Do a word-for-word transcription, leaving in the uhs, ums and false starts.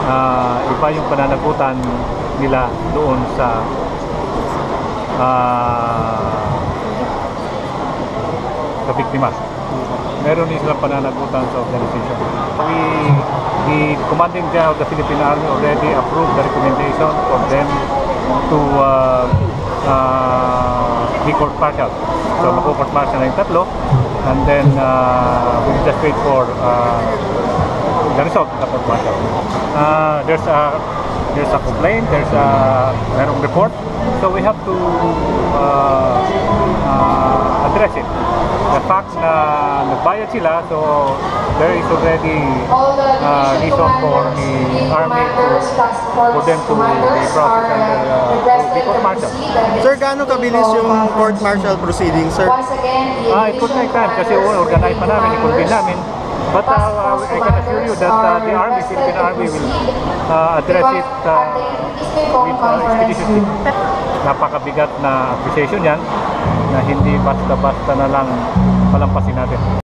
uh, iba yung pananagutan nila doon sa uh, sa biktima. Meron din silang pananagutan sa organization. We, the Commanding General of the Philippine Army already approved the recommendation for them to uh, uh, be court-martial. So, mag-court-martial na yung tatlo, and then uh, we just wait for uh, the result of the court-martial. Uh, there's a there's a complaint, there's a merong report, so we have to uh, uh, address it. The fact na nagbayad sila, so there is already uh, reason for the army to, for them to be processed under uh, court-martial. Sir, gaano kabilis yung court-martial proceeding, sir? Ah, it could take time kasi organize pa namin, i-convene namin. But uh, I can assure you that uh, the Army, Philippine Army will uh, address it uh, with uh, expeditiously. Napakabigat na accusation yan na hindi basta-basta na lang palampasin natin.